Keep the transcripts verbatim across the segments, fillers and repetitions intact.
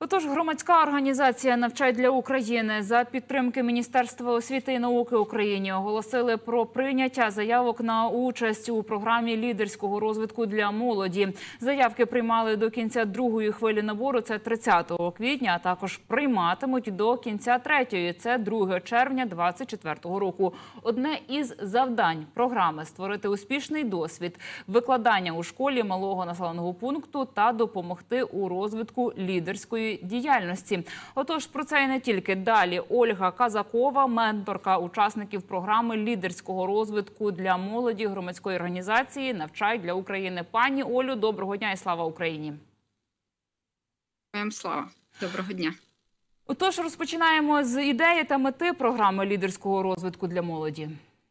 Отож, громадська організація «Навчай для України» за підтримки Міністерства освіти і науки України оголосили про прийняття заявок на участь у програмі лідерського розвитку для молоді. Заявки приймали до кінця другої хвилі набору, це тридцятого квітня, а також прийматимуть до кінця третьої, це другого червня двадцять четвертого року. Одне із завдань програми – створити успішний досвід викладання у школі малого населеного пункту та допомогти у розвитку лідерської діяльності. Отож, про це і не тільки. Далі Ольга Казакова, менторка учасників програми лідерського розвитку для молоді громадської організації «Навчай для України». Пані Олю, доброго дня і слава Україні! Героям слава! Доброго дня! Отож, розпочинаємо з ідеї та мети програми лідерського розвитку для молоді.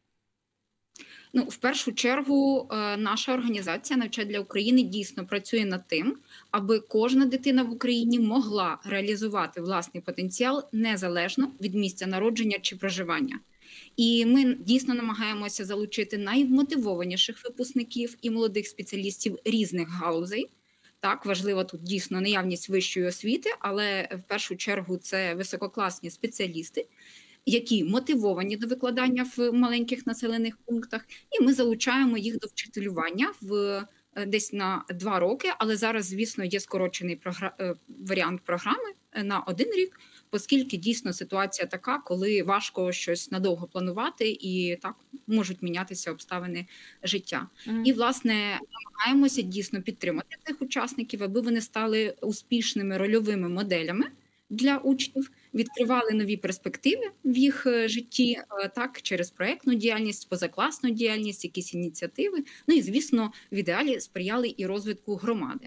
Ну, в першу чергу, наша організація «Навчай для України» дійсно працює над тим, аби кожна дитина в Україні могла реалізувати власний потенціал незалежно від місця народження чи проживання. І ми дійсно намагаємося залучити наймотивованіших випускників і молодих спеціалістів різних галузей. Так, важлива тут дійсно наявність вищої освіти, але в першу чергу це висококласні спеціалісти, які мотивовані до викладання в маленьких населених пунктах, і ми залучаємо їх до вчителювання в десь на два роки, але зараз, звісно, є скорочений програ... варіант програми на один рік, оскільки дійсно ситуація така, коли важко щось надовго планувати і так можуть мінятися обставини життя. Mm. І, власне, намагаємося дійсно підтримати цих учасників, аби вони стали успішними рольовими моделями для учнів, відкривали нові перспективи в їх житті, так, через проєктну діяльність, позакласну діяльність, якісь ініціативи. Ну і, звісно, в ідеалі сприяли і розвитку громади.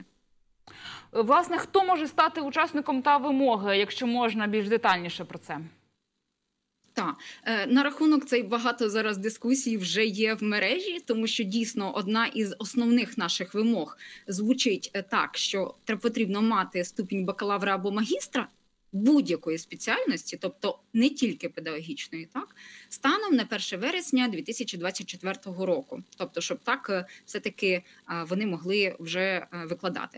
Власне, хто може стати учасником та вимоги, якщо можна більш детальніше про це? Так, на рахунок цей багато зараз дискусій вже є в мережі, тому що дійсно одна із основних наших вимог звучить так, що потрібно мати ступінь бакалавра або магістра будь-якої спеціальності, тобто не тільки педагогічної, так, станом на перше вересня дві тисячі двадцять четвертого року. Тобто, щоб так все-таки вони могли вже викладати.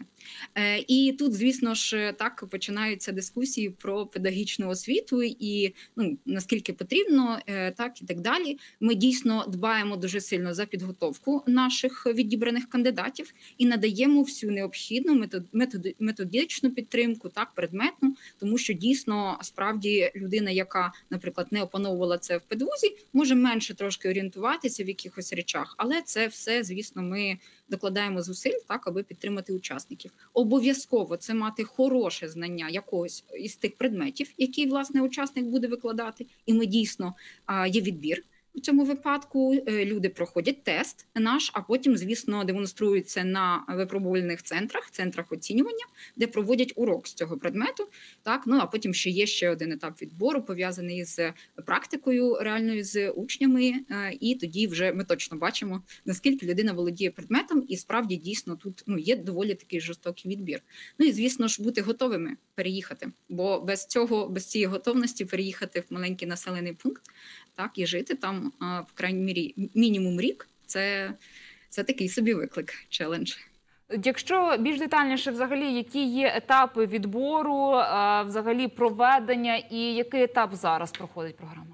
І тут, звісно ж, так починаються дискусії про педагогічну освіту і, ну, наскільки потрібно, так і так далі. Ми дійсно дбаємо дуже сильно за підготовку наших відібраних кандидатів і надаємо всю необхідну методичну підтримку, так, предметну, тому що що дійсно, справді, людина, яка, наприклад, не опановувала це в педвузі, може менше трошки орієнтуватися в якихось речах, але це все, звісно, ми докладаємо зусиль, так, аби підтримати учасників. Обов'язково це мати хороше знання якогось із тих предметів, які, власне, учасник буде викладати, і ми дійсно, є відбір. В цьому випадку люди проходять тест наш, а потім, звісно, демонструються на випробувальних центрах, центрах оцінювання, де проводять урок з цього предмету. Так? Ну, а потім ще є ще один етап відбору, пов'язаний з практикою реальною з учнями, і тоді вже ми точно бачимо, наскільки людина володіє предметом, і справді дійсно тут, ну, є доволі такий жорстокий відбір. Ну і, звісно ж, бути готовими переїхати, бо без цього, без цієї готовності переїхати в маленький населений пункт, так, і жити там, в крайній мірі, мінімум рік, це, це такий собі виклик, челендж. Якщо більш детальніше, взагалі, які є етапи відбору, взагалі проведення і який етап зараз проходить програма?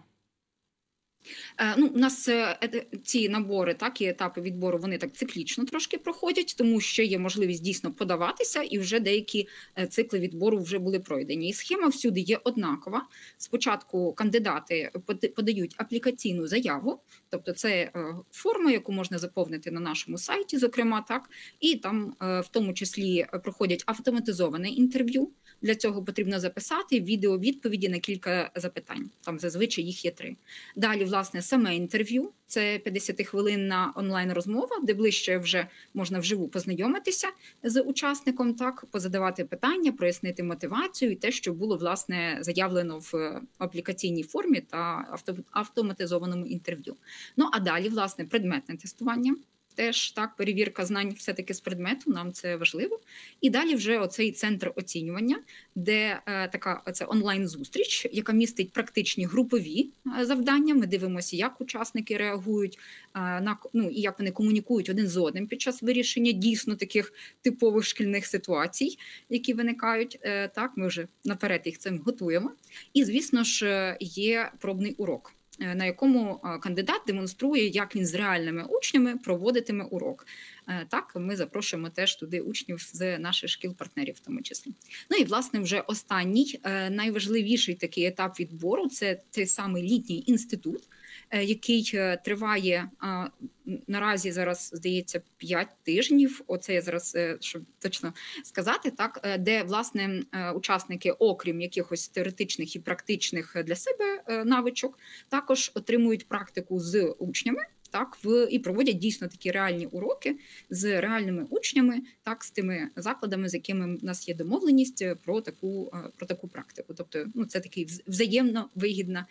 Ну, у нас ці набори, так, і етапи відбору, вони так циклічно трошки проходять, тому що є можливість дійсно подаватися, і вже деякі цикли відбору вже були пройдені. І схема всюди є однакова. Спочатку кандидати подають аплікаційну заяву, тобто це форма, яку можна заповнити на нашому сайті, зокрема, так, і там в тому числі проходять автоматизоване інтерв'ю. Для цього потрібно записати відеовідповіді на кілька запитань, там зазвичай їх є три. Далі, власне, саме інтерв'ю, це п'ятдесятихвилинна онлайн-розмова, де ближче вже можна вживу познайомитися з учасником, так, позадавати питання, прояснити мотивацію і те, що було, власне, заявлено в аплікаційній формі та автоматизованому інтерв'ю. Ну, а далі, власне, предметне тестування. Теж так, перевірка знань все-таки з предмету, нам це важливо. І далі вже оцей центр оцінювання, де е, така це онлайн-зустріч, яка містить практичні групові е, завдання. Ми дивимося, як учасники реагують е, на ну і як вони комунікують один з одним під час вирішення дійсно таких типових шкільних ситуацій, які виникають. Е, так, ми вже наперед їх цим готуємо. І звісно ж, є пробний урок, на якому кандидат демонструє, як він з реальними учнями проводитиме урок. Так, ми запрошуємо теж туди учнів з наших шкіл-партнерів в тому числі. Ну і, власне, вже останній, найважливіший такий етап відбору – це цей самий літній інститут, який триває наразі зараз, здається, п'ять тижнів. Оце я зараз, щоб точно сказати, так, де, власне, учасники, окрім якихось теоретичних і практичних для себе навичок, також отримують практику з учнями. Так, в і проводять дійсно такі реальні уроки з реальними учнями, так, з тими закладами, з якими в нас є домовленість про таку про таку практику. Тобто, ну це такий взаємно вигідна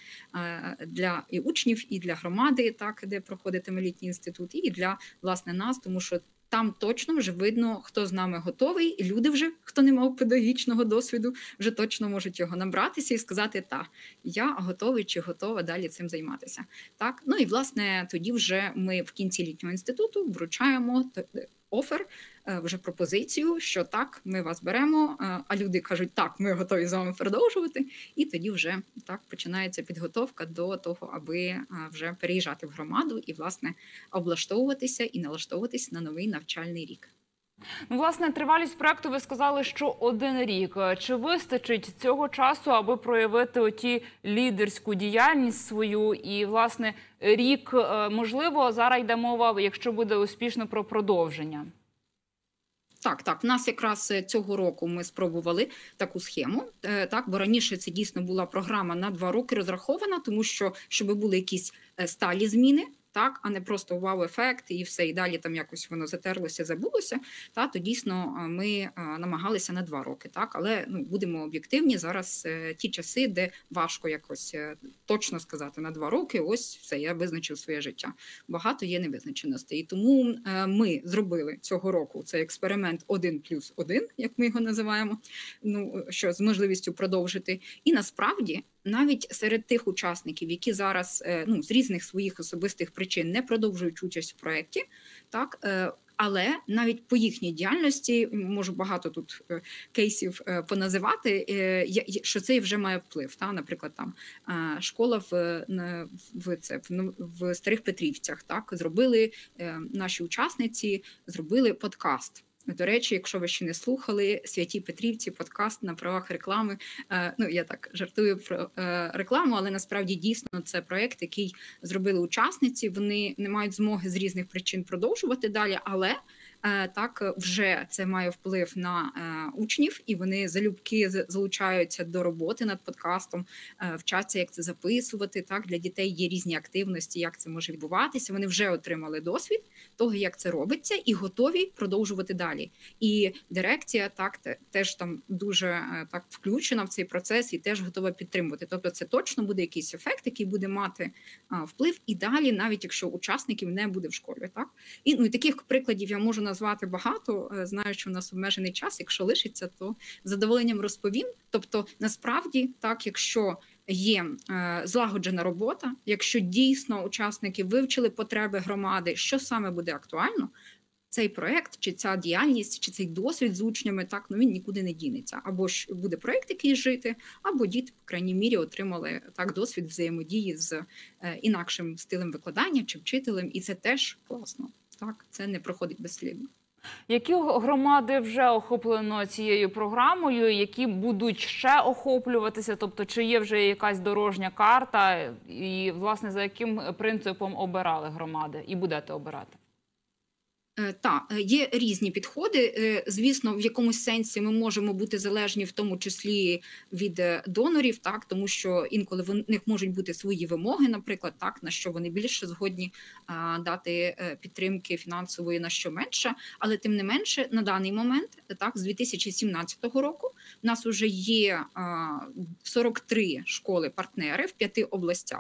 для і учнів, і для громади, так, де проходитиме літній інститут, і для власне нас, тому що там точно вже видно, хто з нами готовий, і люди вже, хто не мав педагогічного досвіду, вже точно можуть його набратися і сказати, та, я готовий чи готова далі цим займатися. Так? Ну і, власне, тоді вже ми в кінці літнього інституту вручаємо офер, вже пропозицію, що так, ми вас беремо, а люди кажуть, так, ми готові з вами продовжувати, і тоді вже так починається підготовка до того, аби вже переїжджати в громаду і, власне, облаштовуватися і налаштовуватися на новий навчальний рік. Ну, власне, тривалість проекту ви сказали, що один рік. Чи вистачить цього часу, аби проявити оті лідерську діяльність свою? І, власне, рік, можливо, зараз йде мова, якщо буде успішно, про продовження? Так, так, в нас якраз цього року ми спробували таку схему, так, бо раніше це дійсно була програма на два роки розрахована, тому що, щоб були якісь сталі зміни, так, а не просто вау-ефект і все, і далі там якось воно затерлося, забулося, та, то дійсно ми намагалися на два роки. Так, але ну, будемо об'єктивні, зараз е, ті часи, де важко якось е, точно сказати на два роки, ось все, я визначив своє життя. Багато є невизначеностей. І тому е, ми зробили цього року цей експеримент один плюс один, як ми його називаємо, ну, що з можливістю продовжити. І насправді, навіть серед тих учасників, які зараз ну, з різних своїх особистих причин не продовжують участь в проєкті, так, але навіть по їхній діяльності, можу багато тут кейсів поназивати, що це вже має вплив. Та? Наприклад, там школа в, в, це, в, в Старих Петрівцях, так, зробили, наші учасниці зробили подкаст. До речі, якщо ви ще не слухали, «Святі Петрівці», подкаст на правах реклами. Ну, я так жартую про рекламу, але насправді дійсно це проєкт, який зробили учасниці. Вони не мають змоги з різних причин продовжувати далі, але так вже це має вплив на учнів, і вони залюбки залучаються до роботи над подкастом, вчаться, як це записувати. Так, для дітей є різні активності, як це може відбуватися. Вони вже отримали досвід того, як це робиться, і готові продовжувати далі. І дирекція так теж там дуже так включена в цей процес і теж готова підтримувати. Тобто це точно буде якийсь ефект, який буде мати вплив і далі, навіть якщо учасників не буде в школі. Так, і ну і таких прикладів я можу назвати багато. Знаю, що в нас обмежений час. Якщо лишиться, то з задоволенням розповім. Тобто, насправді, так, якщо є е, злагоджена робота, якщо дійсно учасники вивчили потреби громади, що саме буде актуально, цей проєкт, чи ця діяльність, чи цей досвід з учнями, так, ну він нікуди не дінеться. Або ж буде проєкт якийсь жити, або діти, по крайній мірі, отримали так досвід взаємодії з е, інакшим стилем викладання чи вчителем, і це теж класно. Так, це не проходить безслідно. Які громади вже охоплено цією програмою, які будуть ще охоплюватися? Тобто, чи є вже якась дорожня карта? І, власне, за яким принципом обирали громади і будете обирати? Так, є різні підходи. Звісно, в якомусь сенсі ми можемо бути залежні, в тому числі від донорів, так, тому що інколи в них можуть бути свої вимоги, наприклад, так, на що вони більше згодні а, дати підтримки фінансової, на що менше. Але тим не менше, на даний момент, так, з дві тисячі сімнадцятого року у нас вже є а, сорок три школи-партнери в п'яти областях.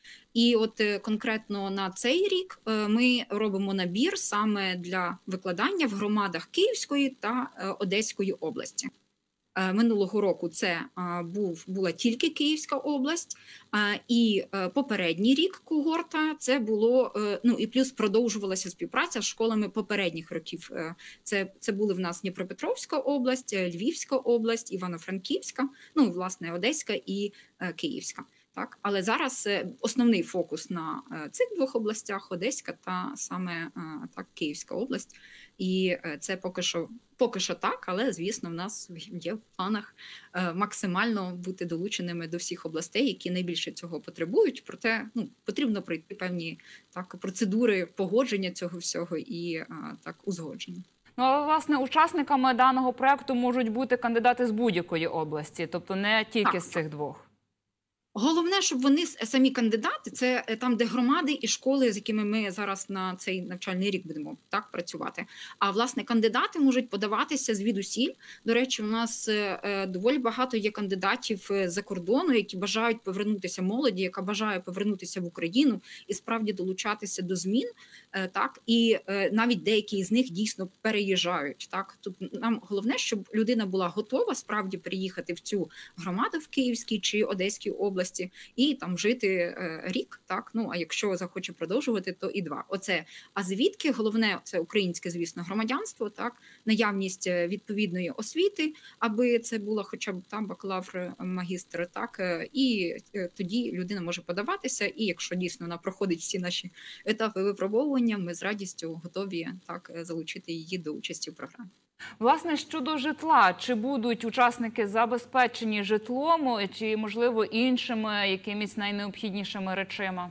І от е, конкретно на цей рік е, ми робимо набір саме для викладання в громадах Київської та е, Одеської області. Е, Минулого року це е, був, була тільки Київська область, е, і е, попередній рік когорта це було, е, ну і плюс продовжувалася співпраця з школами попередніх років. Е, Це, це були в нас Дніпропетровська область, е, Львівська область, Івано-Франківська, ну, власне, Одеська і е, Київська. Так, але зараз е, основний фокус на е, цих двох областях: Одеська та саме е, так Київська область. І е, це поки що поки що так, але звісно, в нас є в планах е, максимально бути долученими до всіх областей, які найбільше цього потребують. Проте ну потрібно пройти певні так процедури погодження цього всього і е, так узгодження. Ну, але, власне, учасниками даного проекту можуть бути кандидати з будь-якої області, тобто не тільки Так, з цих двох. Головне, щоб вони с- самі кандидати, це е, там, де громади і школи, з якими ми зараз на цей навчальний рік будемо так працювати. А власне кандидати можуть подаватися звідусіль. До речі, у нас е, е, доволі багато є кандидатів е, за кордону, які бажають повернутися молоді, яка бажає повернутися в Україну і справді долучатися до змін. Е, Так і е, навіть деякі з них дійсно переїжджають. Так тут нам головне, щоб людина була готова справді приїхати в цю громаду в Київській чи Одеській області і там жити е, рік. Так, ну а якщо захоче продовжувати, то і два. Оце. А звідки головне це українське, звісно, громадянство, так, наявність е, відповідної освіти, аби це було хоча б там бакалавр, магістр, так е, і е, тоді людина може подаватися. І якщо дійсно вона проходить всі наші етапи випробовування, ми з радістю готові так е, залучити її до участі в програмі. Власне, щодо житла, чи будуть учасники забезпечені житлом, чи, можливо, іншими якимись найнеобхіднішими речима?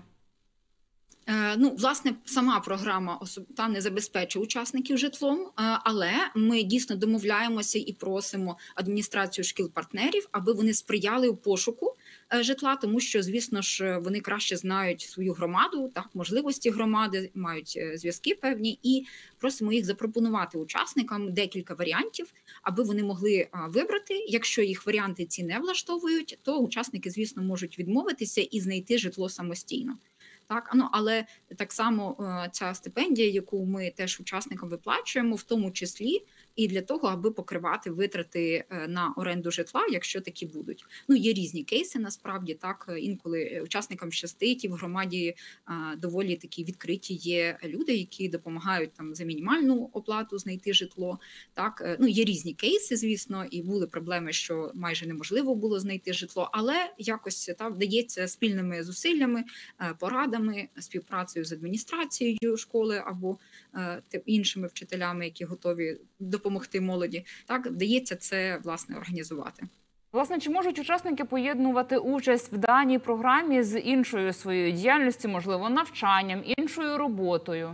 Е, Ну, власне, сама програма особ- та не забезпечує учасників житлом, е, але ми дійсно домовляємося і просимо адміністрацію шкіл-партнерів, аби вони сприяли у пошуку е, житла, тому що, звісно ж, вони краще знають свою громаду, так, можливості громади, мають е, зв'язки певні, і просимо їх запропонувати учасникам декілька варіантів, аби вони могли а, вибрати. Якщо їх варіанти ці не влаштовують, то учасники, звісно, можуть відмовитися і знайти житло самостійно. Так, ну але так само е, ця стипендія, яку ми теж учасникам виплачуємо, в тому числі і для того, аби покривати витрати е, на оренду житла, якщо такі будуть. Ну, є різні кейси, насправді, так, е, інколи учасникам щастить, і в громаді е, доволі такі відкриті є люди, які допомагають там за мінімальну оплату знайти житло. Так, е, ну, є різні кейси, звісно, і були проблеми, що майже неможливо було знайти житло, але якось так вдається спільними зусиллями, е, порадами, співпрацею з адміністрацією школи або е, те- іншими вчителями, які готові допомогти молоді. Так вдається це власне організувати. Власне, чи можуть учасники поєднувати участь в даній програмі з іншою своєю діяльністю, можливо, навчанням, іншою роботою?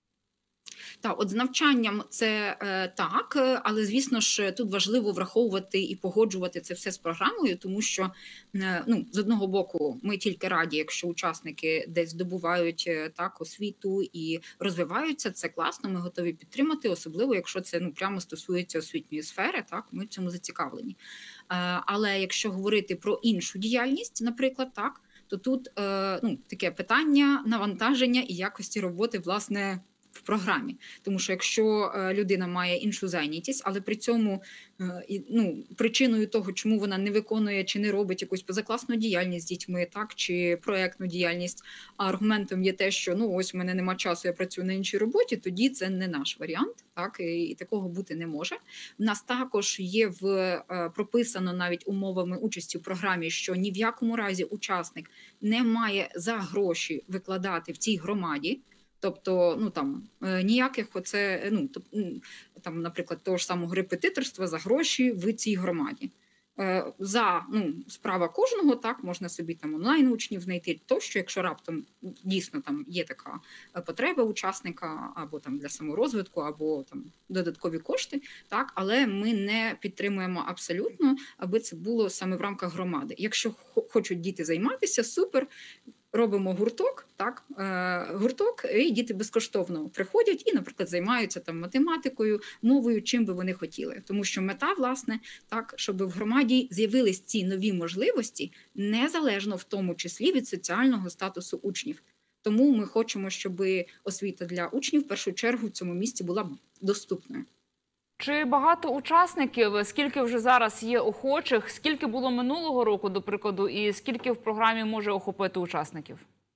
Та от з навчанням це е, так, е, але звісно ж тут важливо враховувати і погоджувати це все з програмою, тому що е, ну з одного боку ми тільки раді, якщо учасники десь здобувають е, так освіту і розвиваються. Це класно. Ми готові підтримати, особливо якщо це ну прямо стосується освітньої сфери. Так, ми в цьому зацікавлені. Е, але якщо говорити про іншу діяльність, наприклад, так, то тут е, ну таке питання навантаження і якості роботи, власне, в програмі. Тому що якщо е, людина має іншу зайнятість, але при цьому е, і, ну, причиною того, чому вона не виконує чи не робить якусь позакласну діяльність з дітьми, так, чи проектну діяльність, а аргументом є те, що ну ось у мене нема часу, я працюю на іншій роботі, тоді це не наш варіант, так, і, і такого бути не може. У нас також є в е, прописано навіть умовами участі в програмі, що ні в якому разі учасник не має за гроші викладати в цій громаді. Тобто, ну там е, ніяких оце, ну тоб- м, там, наприклад, того ж самого репетиторства за гроші в цій громаді. Е, За ну справа кожного, так можна собі там онлайн учнів знайти, тощо, якщо раптом дійсно там є така е, потреба учасника, або там для саморозвитку, або там додаткові кошти, так, але ми не підтримуємо абсолютно, аби це було саме в рамках громади. Якщо хо- хочуть діти займатися, супер. робимо гурток, так, е, гурток, і діти безкоштовно приходять і, наприклад, займаються там математикою, мовою, чим би вони хотіли. Тому що мета, власне, так, щоб в громаді з'явились ці нові можливості, незалежно в тому числі від соціального статусу учнів. Тому ми хочемо, щоб освіта для учнів в першу чергу в цьому місці була доступною. Чи багато учасників, скільки вже зараз є охочих, скільки було минулого року, до прикладу, і скільки в програмі може охопити учасників?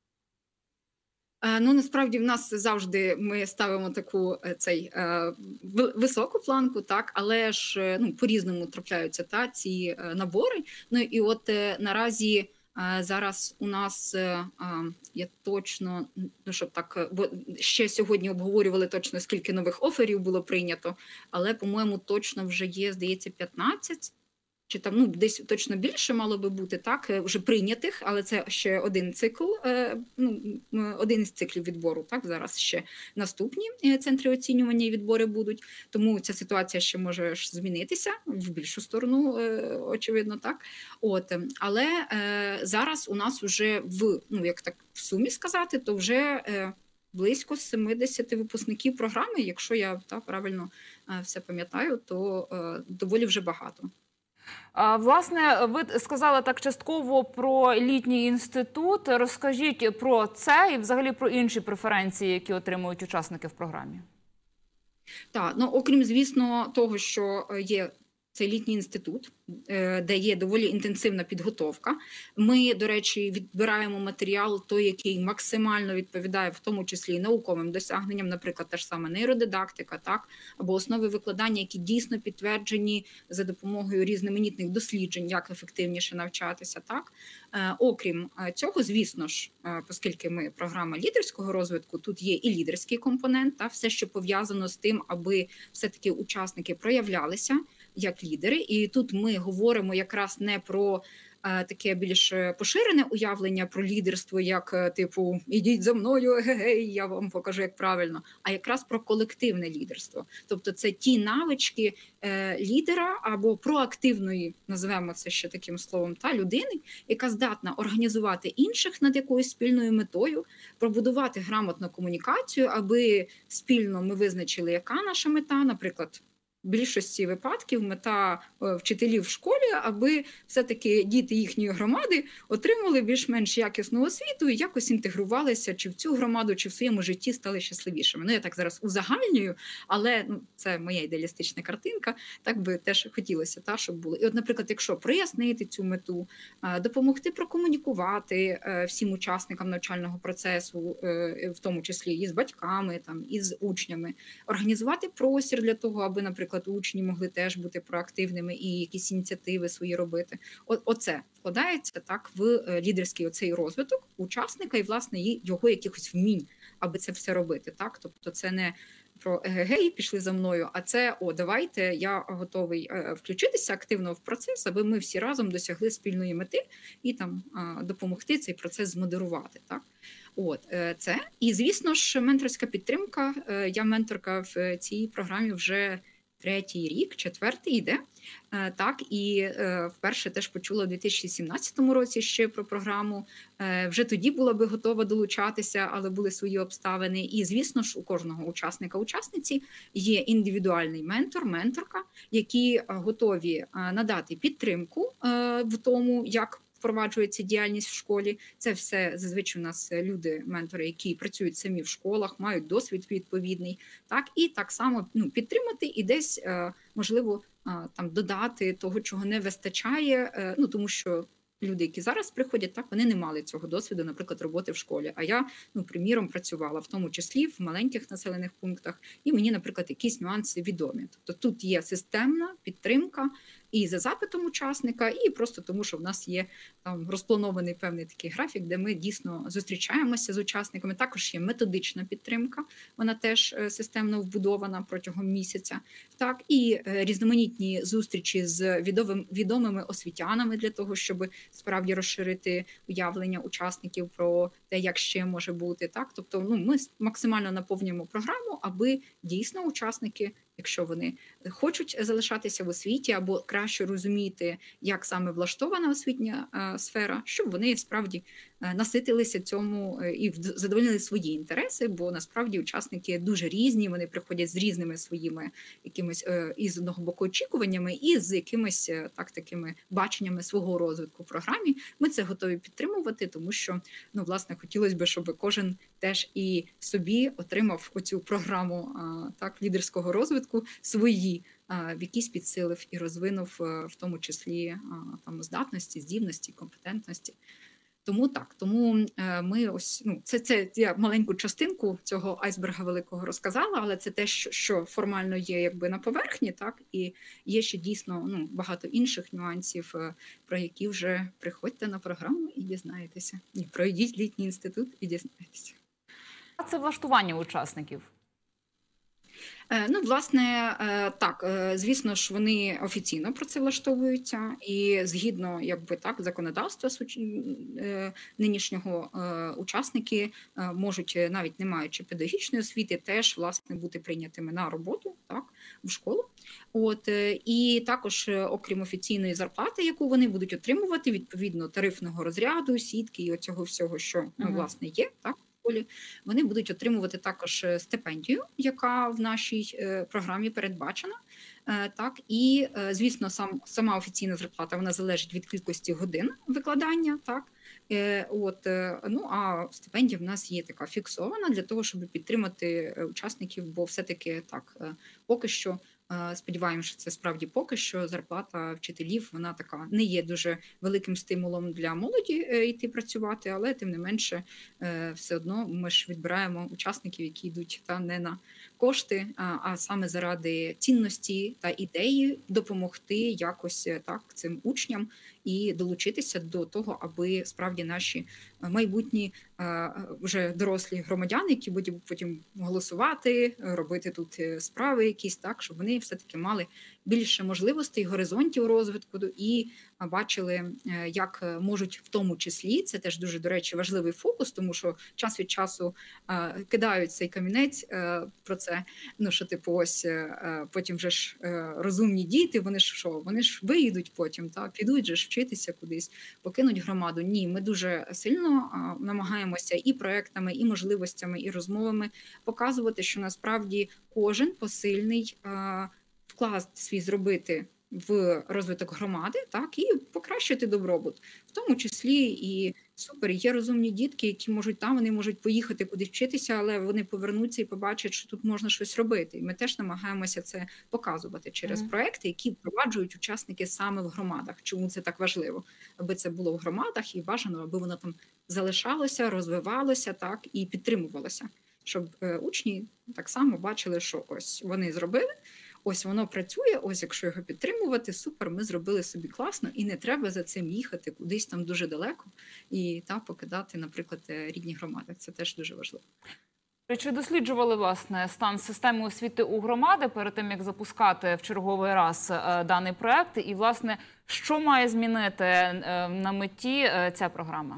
Е, Ну, насправді в нас завжди ми ставимо таку е, цей е, ви- високу планку, так, але ж е, ну, по-різному трапляються та ці е, набори. Ну і от е, наразі е, зараз у нас е, а, я точно, ну щоб так, е, бо ще сьогодні обговорювали точно скільки нових оферів було прийнято, але по-моєму точно вже є, здається, п'ятнадцять. Чи там ну десь точно більше мало би бути так, е, вже прийнятих, але це ще один цикл, е, ну м, один із циклів відбору. Так зараз ще наступні е, центри оцінювання і відбори будуть. Тому ця ситуація ще може ж змінитися в більшу сторону, е, очевидно, так. От ем, але е, зараз у нас вже в ну як так в сумі сказати, то вже е, близько сімдесят випускників програми. Якщо я та правильно е, все пам'ятаю, то е, доволі вже багато. А, власне, ви сказали так частково про літній інститут. Розкажіть про це і взагалі про інші преференції, які отримують учасники в програмі. Так, ну окрім, звісно, того, що е, є цей літній інститут, е, де є доволі інтенсивна підготовка. Ми, до речі, відбираємо матеріал, той, який максимально відповідає, в тому числі і науковим досягненням, наприклад, та ж сама нейродидактика, так, або основи викладання, які дійсно підтверджені за допомогою різноманітних досліджень, як ефективніше навчатися. Так. Е, окрім е, цього, звісно ж, е, оскільки ми програма лідерського розвитку, тут є і лідерський компонент, та все, що пов'язано з тим, аби все-таки учасники проявлялися як лідери. І тут ми говоримо якраз не про е, таке більш поширене уявлення про лідерство, як е, типу «ідіть за мною, егегей, я вам покажу, як правильно», а якраз про колективне лідерство. Тобто це ті навички е, лідера або проактивної, називаємо це ще таким словом, та людини, яка здатна організувати інших над якоюсь спільною метою, пробудувати грамотну комунікацію, аби спільно ми визначили, яка наша мета, наприклад, в більшості випадків мета е, вчителів в школі, аби все-таки діти їхньої громади отримали більш-менш якісну освіту і якось інтегрувалися чи в цю громаду, чи в своєму житті стали щасливішими. Ну, я так зараз узагальнюю, але ну, це моя ідеалістична картинка, так би теж хотілося, та, щоб було. І от, наприклад, якщо прояснити цю мету, е, допомогти прокомунікувати е, всім учасникам навчального процесу, е, в тому числі і з батьками, там, і з учнями, організувати простір для того, аби, наприклад, учні могли теж бути проактивними і якісь ініціативи свої робити. О, оце вкладається так в е, лідерський оцей розвиток учасника і, власне, і його якихось вмінь, аби це все робити. Так? Тобто це не про егегей, пішли за мною, а це, о, давайте, я готовий е, включитися активно в процес, аби ми всі разом досягли спільної мети і там е, допомогти цей процес змодерувати. Так? От е, це. І, звісно ж, менторська підтримка. Е, я менторка в цій програмі вже третій рік, четвертий йде. Е, Так, і е, вперше теж почула у дві тисячі сімнадцятому році ще про програму. Е, Вже тоді була би готова долучатися, але були свої обставини. І, звісно ж, у кожного учасника-учасниці є індивідуальний ментор, менторка, які е, готові е, надати підтримку е, в тому, як впроваджується діяльність в школі. Це все зазвичай у нас люди-ментори, які працюють самі в школах, мають досвід відповідний, так, і так само ну, підтримати і десь, е, можливо, е, там додати того, чого не вистачає, е, ну, тому що люди, які зараз приходять, так, вони не мали цього досвіду, наприклад, роботи в школі. А я, ну, приміром, працювала, в тому числі в маленьких населених пунктах, і мені, наприклад, якісь нюанси відомі. Тобто тут є системна підтримка і за запитом учасника, і просто тому, що в нас є там розпланований певний такий графік, де ми дійсно зустрічаємося з учасниками. Також є методична підтримка, вона теж е, системно вбудована протягом місяця. Так, і е, різноманітні зустрічі з відомим, відомими освітянами для того, щоб справді розширити уявлення учасників про те, як ще може бути. Так, тобто, ну, ми максимально наповнюємо програму, аби дійсно учасники якщо вони хочуть залишатися в освіті або краще розуміти, як саме влаштована освітня е, сфера, щоб вони справді е, наситилися цьому е, і вд- задовольнили свої інтереси, бо насправді учасники дуже різні, вони приходять з різними своїми якимись е, і з одного боку очікуваннями, і з якимись е, так такими баченнями свого розвитку в програмі. Ми це готові підтримувати, тому що ну власне хотілося б, щоб кожен теж і собі отримав оцю програму а, так лідерського розвитку свої, а, в якісь підсилив і розвинув, е, в тому числі а, там здатності, здібності, компетентності. Тому так, тому е, ми ось ну це це я маленьку частинку цього айсберга великого розказала, але це те, що, що формально є якби на поверхні, так і є ще дійсно ну багато інших нюансів, е, про які вже приходьте на програму і дізнаєтеся. І пройдіть літній інститут і дізнаєтеся. А це влаштування учасників. Е, Ну, власне, е, так, е, звісно ж, вони офіційно працевлаштовуються, і згідно, якби так, законодавства суч- е, нинішнього е, учасники е, можуть, е, навіть не маючи педагогічної освіти, теж власне бути прийнятими на роботу, так, в школу. От е, і також, е, окрім офіційної зарплати, яку вони будуть отримувати відповідно тарифного розряду, сітки і оцього всього, що ну, Мгм. власне є, так. в школі, Вони будуть отримувати також е, стипендію, яка в нашій е, програмі передбачена. Е, Так, і е, звісно, сам сама офіційна зарплата вона залежить від кількості годин викладання. Так, Е, от е, ну а стипендія в нас є така фіксована для того, щоб підтримати е, учасників, бо все-таки так е, поки що. е, Сподіваємося, що це справді поки що зарплата вчителів вона така не є дуже великим стимулом для молоді е, йти працювати, але тим не менше е, все одно ми ж відбираємо учасників, які йдуть та не на кошти, а, а саме заради цінності та ідеї допомогти якось е, так цим учням і долучитися до того, аби справді наші е, майбутні е, вже дорослі громадяни, які будуть потім голосувати, е, робити тут е, справи якісь, так, щоб вони все-таки мали більше можливостей, горизонтів розвитку і а, бачили, е, як е, можуть в тому числі, це теж дуже, до речі, важливий фокус, тому що час від часу е, кидають цей камінець е, про це, ну, що типу ось е, е, потім вже ж е, розумні діти, вони ж що, вони ж виїдуть потім, та, підуть же ж вчитися кудись, покинуть громаду. Ні, ми дуже сильно а, намагаємося і проектами, і можливостями, і розмовами показувати, що насправді кожен посильний а, вклад свій зробити в розвиток громади, так, і покращити добробут. В тому числі і супер, є розумні дітки, які можуть там, вони можуть поїхати кудись вчитися, але вони повернуться і побачать, що тут можна щось робити. І ми теж намагаємося це показувати через Мгм. проекти, які впроваджують учасники саме в громадах. Чому це так важливо? Аби це було в громадах і бажано, аби воно там залишалося, розвивалося, так, і підтримувалося. Щоб е, учні так само бачили, що ось вони зробили, ось воно працює, ось якщо його підтримувати, супер, ми зробили собі класно, і не треба за цим їхати кудись там дуже далеко і та покидати, наприклад, е, рідні громади. Це теж дуже важливо. Чи досліджували, власне, стан системи освіти у громади перед тим, як запускати в черговий раз е, даний проект? І, власне, що має змінити е, на меті е, ця програма?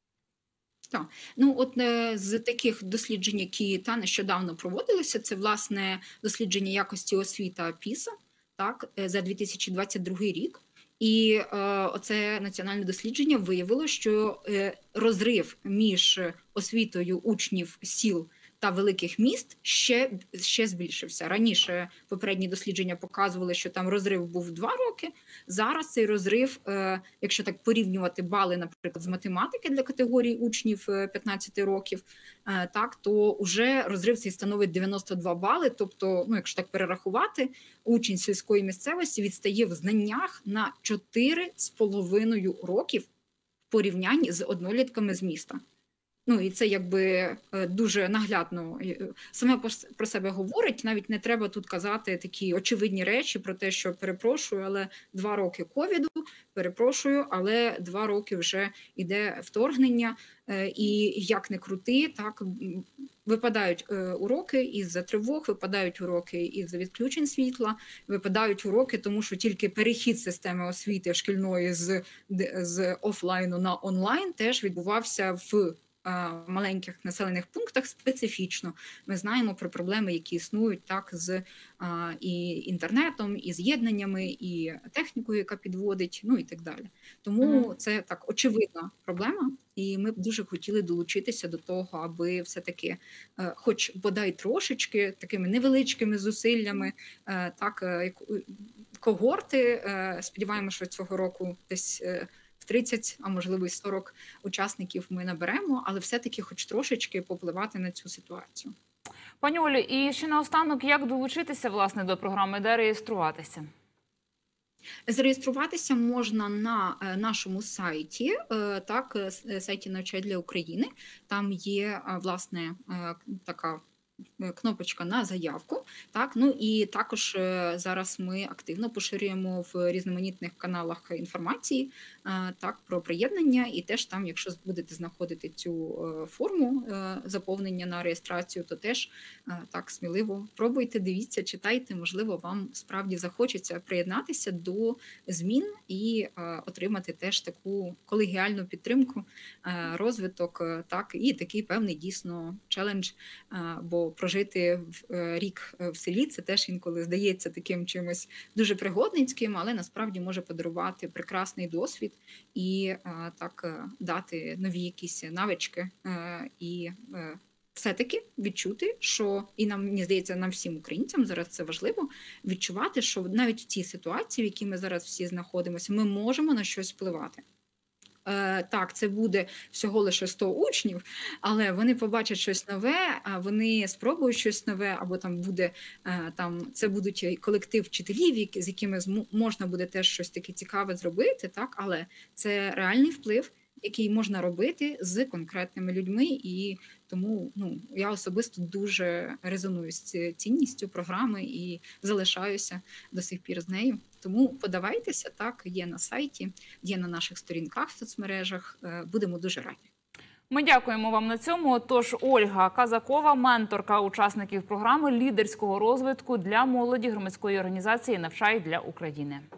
Так, ну от е, з таких досліджень, які та нещодавно проводилися, це власне дослідження якості освіта піса, так, е, за дві тисячі двадцять другий рік. І е, оце національне дослідження виявило, що е, розрив між освітою учнів сіл та великих міст ще, ще збільшився. Раніше попередні дослідження показували, що там розрив був два роки. Зараз цей розрив, е, якщо так порівнювати бали, наприклад, з математики для категорії учнів е, п'ятнадцяти років, е, так, то вже розрив цей становить дев'яносто два бали. Тобто, ну, якщо так перерахувати, учень сільської місцевості відстає в знаннях на чотири з половиною років в порівнянні з однолітками з міста. Ну, і це якби е, дуже наглядно е, саме пос- про себе говорить. Навіть не треба тут казати такі очевидні речі про те, що перепрошую, але два роки ковіду, перепрошую, але два роки вже йде вторгнення, е, і як не крути, так м, випадають е, уроки із-за тривог, випадають уроки із-за відключень світла, випадають уроки, тому що тільки перехід системи освіти шкільної з, д- з офлайну на онлайн теж відбувався в маленьких населених пунктах специфічно. Ми знаємо про проблеми, які існують так з і інтернетом, і з'єднаннями, і технікою, яка підводить, ну і так далі. Тому Мгм. це так очевидна проблема, і ми б дуже хотіли долучитися до того, аби все-таки, е, хоч бодай трошечки, такими невеличкими зусиллями, е, так, е, як- е, когорти, е, сподіваємося, що цього року десь е, в тридцять, а можливо і сорок учасників ми наберемо, але все-таки хоч трошечки попливати на цю ситуацію. Пані Олю, і ще наостанок, як долучитися, власне, до програми, де реєструватися? Зареєструватися можна на е, нашому сайті, е, так, е, с- е, сайті «Навчай для України». Там є, е, власне, е, така е, кнопочка на заявку. Так, ну і також е, зараз ми активно поширюємо в різноманітних каналах інформації е, так, про приєднання. І теж там, якщо будете знаходити цю е, форму е, заповнення на реєстрацію, то теж е, так сміливо пробуйте, дивіться, читайте. Можливо, вам справді захочеться приєднатися до змін і е, отримати теж таку колегіальну підтримку, е, розвиток, е, так, і такий певний дійсно челендж. Е, Бо прожити в е, рік е, в селі це теж інколи здається таким чимось дуже пригодницьким, але насправді може подарувати прекрасний досвід і е, так е, дати нові якісь навички е, і е, все-таки відчути, що і нам, мені здається, нам всім українцям зараз це важливо відчувати, що навіть в цій ситуації, в якій ми зараз всі знаходимося, ми можемо на щось впливати. Е, Так, це буде всього лише сто учнів, але вони побачать щось нове, а вони спробують щось нове, або там буде е, там це будуть і колектив вчителів, які- з якими змо- можна буде теж щось таке цікаве зробити, так, але це реальний вплив, який можна робити з конкретними людьми, і тому ну я особисто дуже резоную з ці- цінністю програми і залишаюся до сих пір з нею. Тому подавайтеся, так, є на сайті, є на наших сторінках в соцмережах. Е, Будемо дуже раді. Ми дякуємо вам на цьому. Тож Ольга Казакова, менторка учасників програми лідерського розвитку для молоді громадської організації «Навчай для України».